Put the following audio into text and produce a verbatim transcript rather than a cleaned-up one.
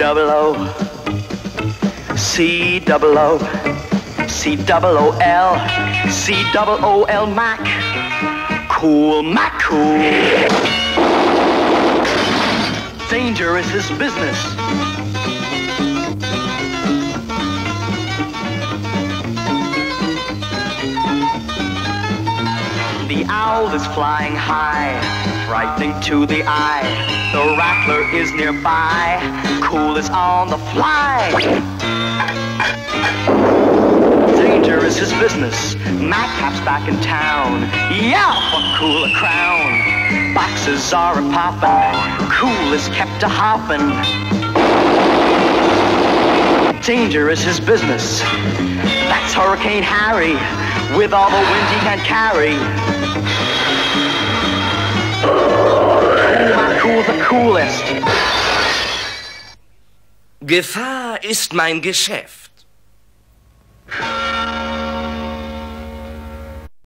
double O, C double O, C double O L, C double O L Mac, Cool Mac Cool. Danger is his business. The owl is flying high, frightening to the eye. The rattler is nearby, Cool is on the fly. Danger is his business. Madcap's back in town. Yeah, for Cool a crown. Boxes are a-poppin', Cool is kept a-hoppin'. Danger is his business. That's Hurricane Harry, with all the wind he can carry. Cool, Cool, the coolest. Gefahr ist mein Geschäft.